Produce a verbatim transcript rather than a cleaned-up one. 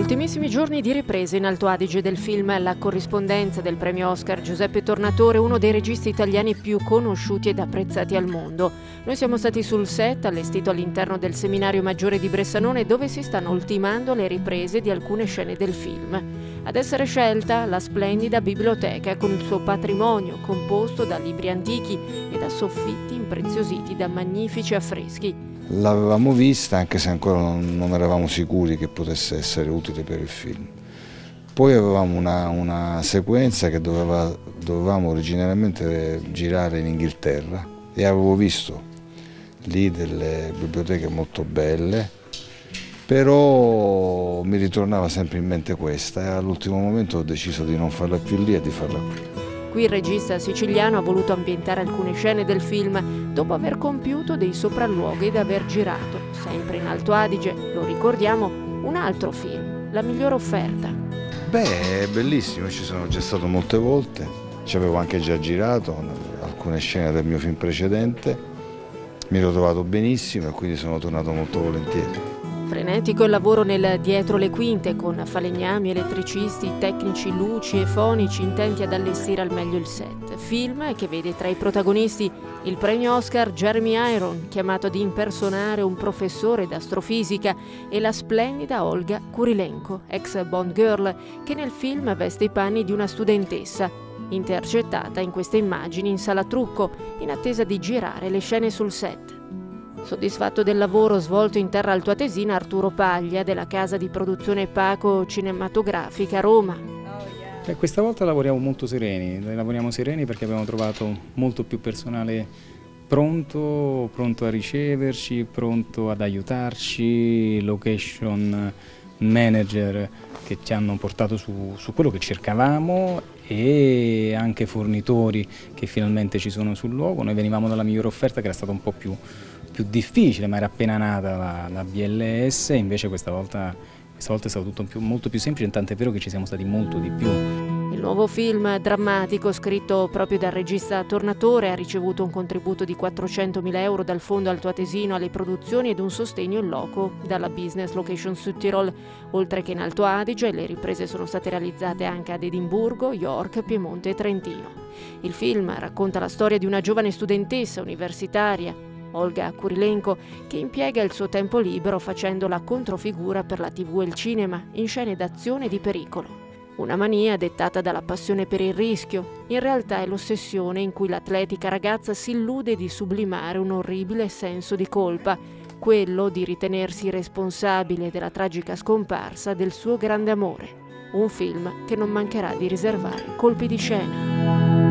Ultimissimi giorni di riprese in Alto Adige del film La corrispondenza del premio Oscar Giuseppe Tornatore, uno dei registi italiani più conosciuti ed apprezzati al mondo. Noi siamo stati sul set allestito all'interno del Seminario Maggiore di Bressanone, dove si stanno ultimando le riprese di alcune scene del film. Ad essere scelta la splendida biblioteca con il suo patrimonio composto da libri antichi e da soffitti impreziositi da magnifici affreschi. L'avevamo vista anche se ancora non, non eravamo sicuri che potesse essere utile per il film. Poi avevamo una, una sequenza che doveva, dovevamo originariamente girare in Inghilterra e avevo visto lì delle biblioteche molto belle, però mi ritornava sempre in mente questa e all'ultimo momento ho deciso di non farla più lì e di farla qui. Qui il regista siciliano ha voluto ambientare alcune scene del film dopo aver compiuto dei sopralluoghi ed aver girato, sempre in Alto Adige, lo ricordiamo, un altro film, La migliore offerta. Beh, è bellissimo, ci sono già stato molte volte, ci avevo anche già girato alcune scene del mio film precedente, mi ero trovato benissimo e quindi sono tornato molto volentieri. Frenetico il lavoro nel dietro le quinte, con falegnami, elettricisti, tecnici, luci e fonici intenti ad allestire al meglio il set. Film che vede tra i protagonisti il premio Oscar Jeremy Iron, chiamato ad impersonare un professore d'astrofisica, e la splendida Olga Kurilenko, ex Bond Girl, che nel film veste i panni di una studentessa, intercettata in queste immagini in sala trucco, in attesa di girare le scene sul set. Soddisfatto del lavoro svolto in terra altoatesina, Arturo Paglia, della casa di produzione Paco Cinematografica Roma. Beh, questa volta lavoriamo molto sereni, lavoriamo sereni perché abbiamo trovato molto più personale pronto, pronto a riceverci, pronto ad aiutarci, location manager che ci hanno portato su, su quello che cercavamo e anche fornitori che finalmente ci sono sul luogo. Noi venivamo dalla migliore offerta, che era stata un po' più, più difficile, ma era appena nata la, la B L S, e invece questa volta, questa volta è stato tutto più, molto più semplice, tant'è vero che ci siamo stati molto di più. Il nuovo film drammatico, scritto proprio dal regista Tornatore, ha ricevuto un contributo di quattrocentomila euro dal Fondo Altoatesino alle produzioni ed un sostegno in loco dalla Business Location Südtirol. Oltre che in Alto Adige, le riprese sono state realizzate anche ad Edimburgo, York, Piemonte e Trentino. Il film racconta la storia di una giovane studentessa universitaria, Olga Kurilenko, che impiega il suo tempo libero facendo la controfigura per la tivù e il cinema in scene d'azione e di pericolo. Una mania dettata dalla passione per il rischio, in realtà è l'ossessione in cui l'atletica ragazza si illude di sublimare un orribile senso di colpa, quello di ritenersi responsabile della tragica scomparsa del suo grande amore. Un film che non mancherà di riservare colpi di scena.